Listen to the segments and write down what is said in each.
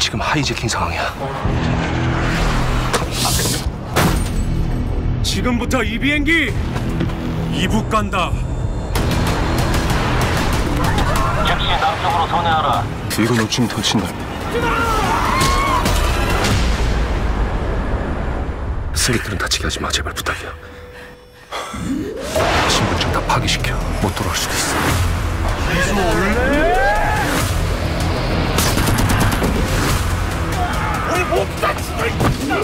지금 하이제킹 상황이야. 지금부터 이 비행기 이북 간다. 즉시 남쪽으로 선회하라. 이거 놓치면 터친다. 승객들은 다치게 하지 마. 제발 부탁이야. 신분증 다 파기시켜. 못 돌아올 수도 있어. 이수 올래? 우리 모두 다 죽어 있다.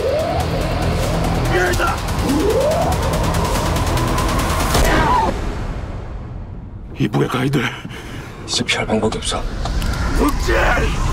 이북에 가야 돼. 이제 피할 방법이 없어. 국제!